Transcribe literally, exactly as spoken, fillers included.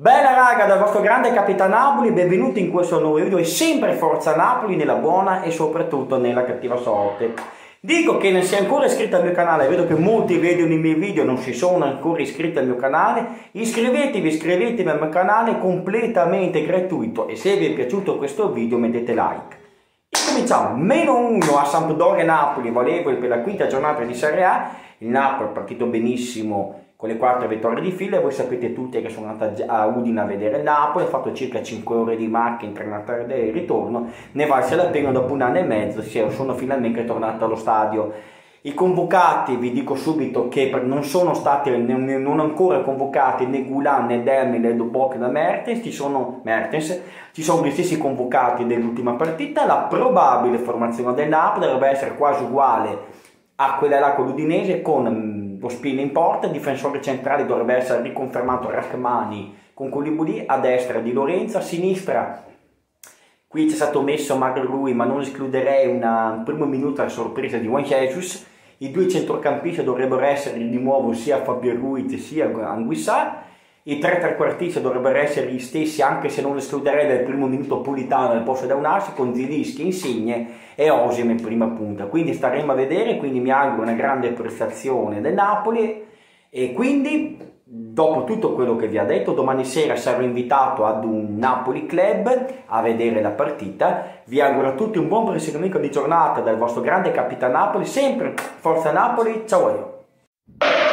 Bella raga, dal vostro grande Capitano Napoli, benvenuti in questo nuovo video e sempre forza Napoli nella buona e soprattutto nella cattiva sorte. Dico che non sei ancora iscritto al mio canale, vedo che molti vedono i miei video non si sono ancora iscritti al mio canale, iscrivetevi, iscrivetevi al mio canale, completamente gratuito, e se vi è piaciuto questo video mettete like. E cominciamo, meno uno a Sampdoria Napoli, valevole per la quinta giornata di Serie A. Il Napoli è partito benissimo con le quattro vittorie di fila, e voi sapete tutti che sono andata a Udine a vedere il Napoli, ho fatto circa cinque ore di macchina tra andata e ritorno, ne valse la pena. Dopo un anno e mezzo sono finalmente tornato allo stadio. I convocati, vi dico subito che non sono stati non ancora convocati né Gulan né Dermi né Dubok né Mertens, ci sono, Mertens, ci sono gli stessi convocati dell'ultima partita. La probabile formazione del Napoli dovrebbe essere quasi uguale a quella là con l'Udinese, con lo Spina in porta, il difensore centrale dovrebbe essere riconfermato Rachmani con Koulibaly, a destra Di Lorenzo, a sinistra qui c'è stato messo Mario Rui, ma non escluderei una, un primo minuto a sorpresa di Juan Jesus. I due centrocampisti dovrebbero essere di nuovo sia Fabio Ruiz sia Anguissa. I tre trequartisti dovrebbero essere gli stessi, anche se non escluderei dal primo minuto Politano al posto da Unarsi, con Zilischi, Insigne e Osimhen in prima punta. Quindi staremo a vedere, quindi mi auguro una grande prestazione del Napoli. E quindi, dopo tutto quello che vi ha detto, domani sera sarò invitato ad un Napoli Club a vedere la partita. Vi auguro a tutti un buon proseguimento di giornata dal vostro grande Capitano Napoli, sempre Forza Napoli, ciao!